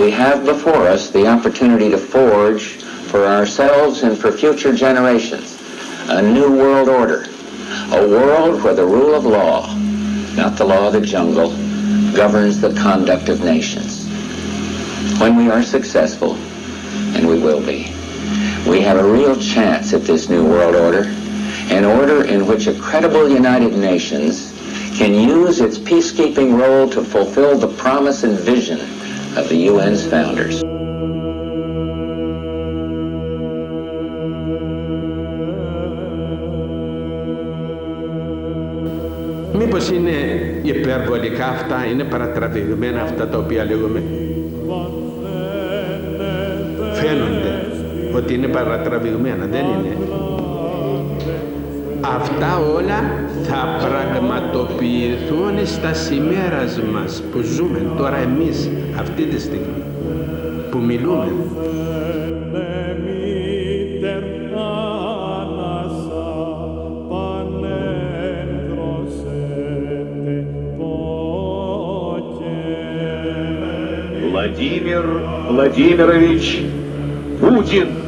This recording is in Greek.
we have before us the opportunity to forge for ourselves and for future generations a new world order, a world where the rule of law, not the law of the jungle, governs the conduct of nations. When we are successful, and we will be, we have a real chance at this new world order, an order in which a credible United Nations can use its peacekeeping role to fulfill the promise and vision of the UN's founders. Μήπως είναι υπερβολικά αυτά, είναι παρατραβηγμένα αυτά τα οποία λέγουμε? Φαίνονται ότι είναι παρατραβηγμένα, δεν είναι? Αυτά όλα θα πραγματοποιηθούν στα σημέρας μας που ζούμε τώρα εμείς αυτή τη στιγμή που μιλούμε. Владимир Владимирович Путин.